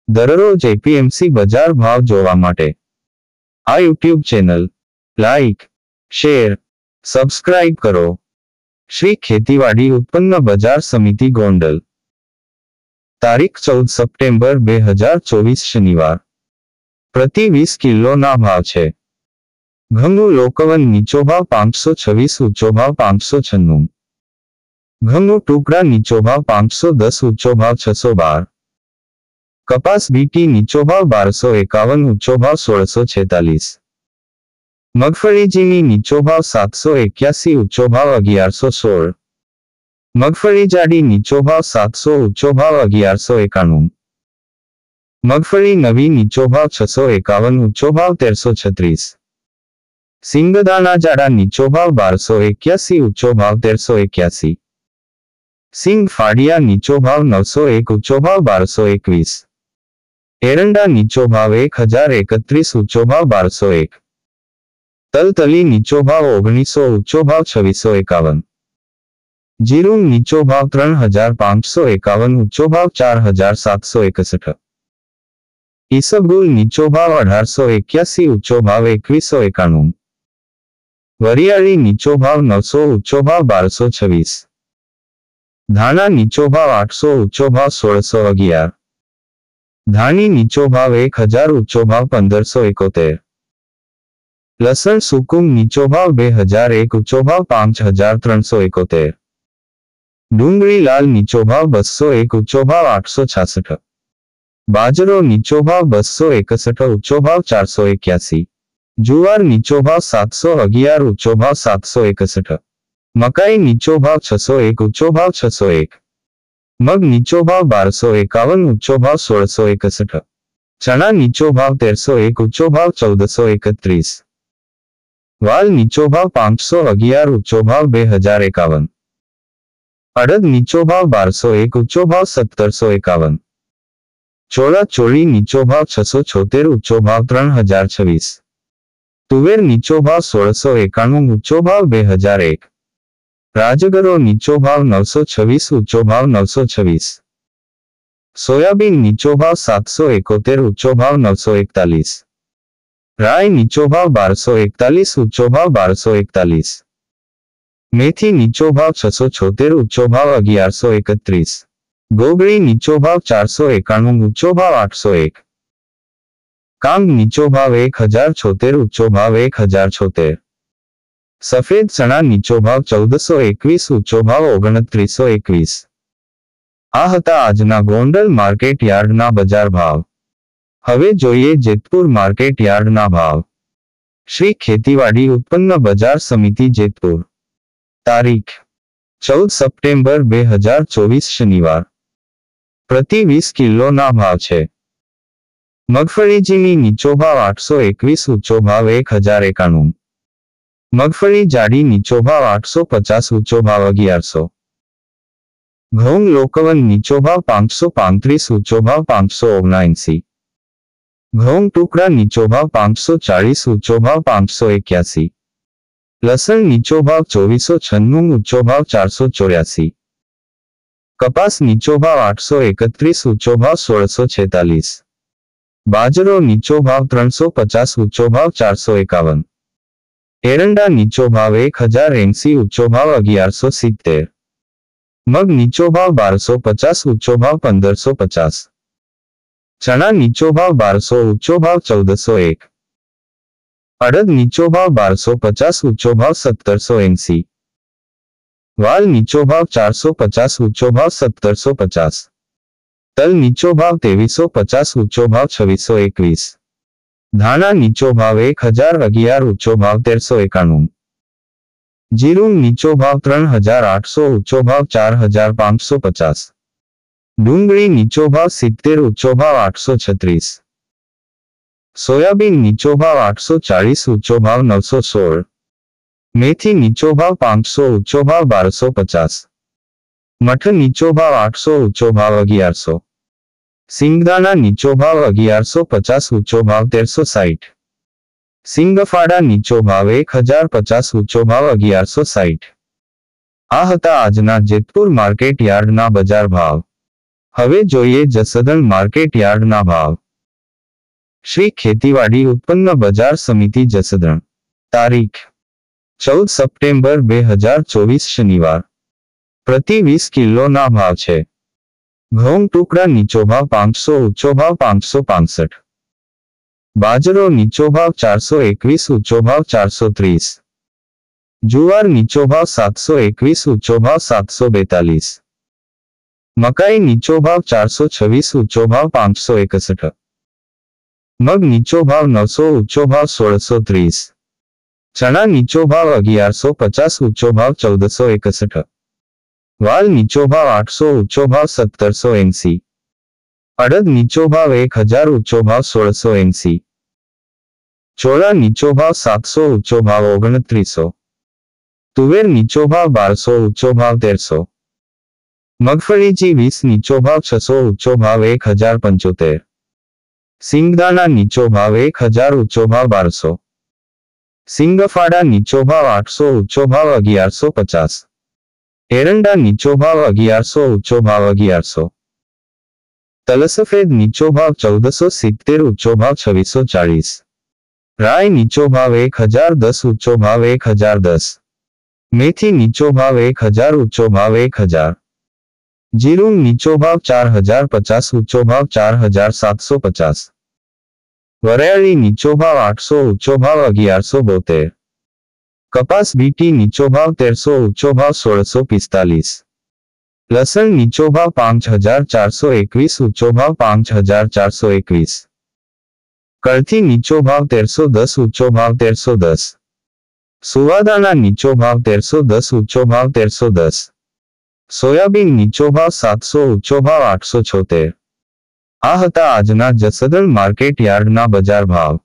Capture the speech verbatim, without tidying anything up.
દરરોજ એપીએમસી બજાર ભાવ જોવા માટે આ YouTube channel like, share, subscribe કરો. શ્રી ખેતીવાડી ઉત્પન્ન બજાર સમિતિ ગોંડલ. તારીખ ચૌદ સપ્ટેમ્બર બે હજાર ચોવીસ શનિવાર. પ્રતિ વીસ કિલોના ભાવ છે. ઘઉંનું લોકવન નીચો ભાવ પાંચસો છવ્વીસ, ઊંચો ભાવ પાંચસો છન્નું. ઘઉંનું ટુકડા નીચો ભાવ પાંચસો દસ, ઊંચો ભાવ છસો બાર. કપાસ બીટી નીચો ભાવ બારસો એકાવન, ઊંચો ભાવ સોળસો છેતાલીસ. મગફળી ઝીણી નીચો ભાવ સાતસો એક્યાસી, ઊંચો ભાવ અગિયારસો સોળ. મગફળી જાડી નીચો ભાવ સાતસો, ઊંચો ભાવ અગિયારસો એકાણું. મગફળી નવી નીચો ભાવ છસો એકાવન, ઊંચો ભાવ તેરસો છત્રીસ. સિંગદાણા જાડા નીચો ભાવ બારસો એક્યાસી, ઊંચો ભાવ તેરસો એક્યાસી. સિંગ ફાડિયા નીચો ભાવ નવસો એક, ઊંચો ભાવ બારસો એકવીસ. એરંડા નીચો ભાવ એક હજાર એકત્રીસ, ઊંચો ભાવ બારસો એક. તલતલી નીચો ભાવ ઓગણીસો, ઊંચો ભાવ છવ્વીસો એકાવન. જીરું નીચો ભાવ ત્રણ હજાર પાંચસો એકાવન, ઊંચો ભાવ ચાર હજાર સાતસો એકસઠ. ઈસબગુલ નીચો ભાવ અઢારસો એક્યાસી, ઊંચો ભાવ એકવીસો એકાણું. વરિયાળી નીચો ભાવ નવસો, ઊંચો ભાવ બારસો છવ્વીસ. ધાણા નીચો ભાવ આઠસો, ઊંચો ભાવ સોળસો અગિયાર. ધાણી નીચો ભાવ એક હજાર, ઊંચો ભાવ પંદરસો એકોતેર. લસણ સુકુમ નીચો ભાવ બે હજાર એક, ઊંચો ભાવ પાંચ હજાર ત્રણસો એકોતેર. ડુંગળી લાલ નીચો ભાવ બસો એક, ઊંચો ભાવ આઠસો છાસઠ. બાજરો નીચો ભાવ બસો એકસઠ, ઊંચો ભાવ ચારસો એક્યાસી. જુવાર નીચો ભાવ સાતસો અગિયાર, ઊંચો ભાવ સાતસો એકસઠ. મકાઈ નીચો ભાવ છસો એક, ઊંચો ભાવ છસો એક. મગ નીચો ભાવ બારસો એકાવન, ઊંચો ભાવ સોળસો એકસઠ. ચણા નીચો ભાવ તેરસો એક, ઊંચો ભાવ ચૌદસો એકત્રીસ. વાલ નીચો ભાવ પાંચસો અગિયાર, ઊંચો ભાવ બે હજાર એકાવન. અડદ નીચો ભાવ બારસો એક, ઊંચો ભાવ સત્તરસો એકાવન. ચોળા ચોળી નીચો ભાવ છસો છોતેર, ઊંચો ભાવ ત્રણ હજાર છવ્વીસ. તુવેર નીચો ભાવ સોળસો એકાણું, ઊંચો ભાવ બે હજાર એક. રાજગરો નીચો ભાવ નવસો છવ્વીસ, ઊંચો ભાવ નવસો છવ્વીસ. સોયાબીન નીચો ભાવ સાતસો એકોતેર, ઊંચો ભાવ નવસો એકતાલીસ. રાય નીચો ભાવ બારસો એકતાલીસ, ઊંચો ભાવ બારસો એકતાલીસ. મેથી નીચો ભાવ છસો છોતેર, ઊંચો ભાવ અગિયારસો એકત્રીસ. ગોગળી નીચો ભાવ ચારસો એકાણું, ઊંચો ભાવ આઠસો એક. કાંગ નીચો ભાવ એક હજાર છોતેર, ઊંચો ભાવ એક હજાર છોતેર. સફેદ ચણા નીચો ભાવ ચૌદસો એકવીસ, ઊંચો ભાવ ઓગણત્રીસો એકવીસ. આ હતા આજના ગોંડલ માર્કેટ યાર્ડના બજાર ભાવ. હવે જોઈએ જેતપુર માર્કેટ યાર્ડના ભાવ. શ્રી ખેતીવાડી ઉત્પન્ન બજાર સમિતિ જેતપુર. તારીખ ચૌદ સપ્ટેમ્બર બે હજાર ચોવીસ શનિવાર. પ્રતિ વીસ કિલોના ભાવ છે. મગફળી ઝીણી નીચો ભાવ આઠસો એકવીસ, ઊંચો ભાવ એક હજાર એકાણું. મગફળી જાડી નીચો ભાવ આઠસો પચાસ, ઊંચો ભાવ અગિયારસો. ઘઉં લોકવન નીચો ભાવ પાંચસો પાંત્રીસ, ઊંચો ભાવ પાંચસો ઓગણએંસી. ઘઉં ટુકડા નીચો ભાવ પાંચસો ચાળીસ, ઊંચો ભાવ પાંચસો એક્યાસી. લસણ નીચો ભાવ ચોવીસો છન્નું, ઊંચો ભાવ ચારસો ચોર્યાસી. કપાસ નીચો ભાવ આઠસો એકત્રીસ, ઊંચો ભાવ સોળસો છેતાલીસ. બાજરો નીચો ભાવ ત્રણસો પચાસ, ઊંચો ભાવ ચારસો એકાવન. એરંડા નીચો ભાવ એક હજાર એંસી, ઊંચો ભાવ અગિયારસો સિત્તેર. મગ નીચો ભાવ બારસો પચાસ, ઊંચો ભાવ પંદરસો પચાસ. ચણા નીચો ભાવ બારસો, ઊંચો ભાવ ચૌદસો એક. અડદ નીચો ભાવ બારસો પચાસ, ઊંચો ભાવ સત્તરસો એંસી. વાલ નીચો ભાવ ચારસો પચાસ, ઊંચો ભાવ સત્તરસો પચાસ. તલ નીચો ભાવ ત્રેવીસો પચાસ, ઊંચો ભાવ છવ્વીસો એકવીસ. ધાણા નીચો ભાવ એક હજાર અગિયાર, ઊંચો ભાવ તેરસો એકાણું. જીરું નીચો ભાવ ત્રણ હજાર આઠસો, ઊંચો ભાવ ચાર હજાર પાંચસો પચાસ. ડુંગળી નીચો ભાવ સિત્તેર, ઊંચો ભાવ આઠસો છત્રીસ. સોયાબીન નીચો ભાવ આઠસો ચાળીસ, ઊંચો ભાવ નવસો સોળ. મેથી નીચો ભાવ પાંચસો, ઊંચો ભાવ બારસો પચાસ. મઠ નીચો ભાવ આઠસો, ઊંચો ભાવ અગિયારસો. સિંગદાણા નીચો ભાવ અગિયારસો પચાસ, ઊંચો ભાવ તેરસો સાઠ. સિંગફાડા નીચો ભાવ એક હજાર પચાસ, ઊંચો ભાવ અગિયારસો સાઠ. આ હતા આજના જેતપુર માર્કેટ યાર્ડના બજાર ભાવ. હવે જોઈએ જસદણ માર્કેટ યાર્ડના ભાવ. શ્રી ખેતીવાડી ઉત્પન્ન બજાર સમિતિ જસદણ. તારીખ ચૌદ સપ્ટેમ્બર બે હજાર ચોવીસ શનિવાર. પ્રતિ વીસ કિલોના ભાવ છે. ઘઉં ટુકડા નીચો ભાવ પાંચસો, ઊંચો ભાવ પાંચસો પાંસઠ. બાજરો નીચો ભાવ ચારસો એકવીસ, ઊંચો ભાવ ચારસો ત્રીસ. જુવાર નીચો ભાવ સાતસો એકવીસ, ઊંચો ભાવ સાતસો બેતાલીસ. મકાઈ નીચો ભાવ ચારસો છવ્વીસ, ઊંચો ભાવ પાંચસો એકસઠ. મગ નીચો ભાવ નવસો, ઊંચો ભાવ સોળસો ત્રીસ. ચણા નીચો ભાવ અગિયારસો પચાસ, ઊંચો ભાવ ચૌદસો એકસઠ. વાલ નીચો ભાવ આઠસો, ઊંચો ભાવ સત્તરસો એંસી. અડદ નીચો ભાવ એક હજાર, ઊંચો ભાવ સોળસો એંસી. ચોળા નીચો ભાવ સાતસો, ઊંચો ભાવ ઓગણત્રીસો. તુવેર નીચો ભાવ બારસો, ઊંચો ભાવ તેરસો. મગફળી જી વીસ નીચો ભાવ છસો, ઊંચો ભાવ એક હજાર પંચોતેર. સિંગદાણા નીચો ભાવ એક હજાર, ઊંચો ભાવ બારસો. સિંગફાડા નીચો ભાવ આઠસો, ઊંચો ભાવ અગિયારસો પચાસ. એરંડા નીચો ભાવ અગિયારસો, ઊંચો ભાવ અગિયારસો. તલસફેદ નીચો ભાવ ચૌદસો સિત્તેર, ઊંચો ભાવ છવ્વીસો ચાળીસ. રાય નીચો ભાવ એક હજાર દસ, ઊંચો ભાવ એક હજાર દસ. મેથી નીચો ભાવ એક હજાર, ઊંચો ભાવ એક હજાર. જીરું નીચો ભાવ ચાર હજાર પચાસ, ઊંચો ભાવ ચાર હજાર સાતસો પચાસ. વરિયાળી નીચો ભાવ આઠસો, ઊંચો ભાવ અગિયારસો બોતેર. કપાસ બીટી નીચો ભાવ તેરસો, ઊંચો ભાવ સોળસો પિસ્તાલીસ. લસણ નીચો ભાવ પાંચ હજાર ચારસો એકવીસ, ઊંચો ભાવ પાંચ હજાર ચારસો એકવીસ. કળથી નીચો ભાવ તેરસો દસ, ઊંચો ભાવ તેરસો દસ. સુવાદાણા નીચો ભાવ તેરસો દસ, ઊંચો ભાવ તેરસો દસ. સોયાબીન નીચો ભાવ સાતસો, ઊંચો ભાવ આઠસો છોતેર. આ હતા આજના જસદણ માર્કેટ યાર્ડના બજાર ભાવ.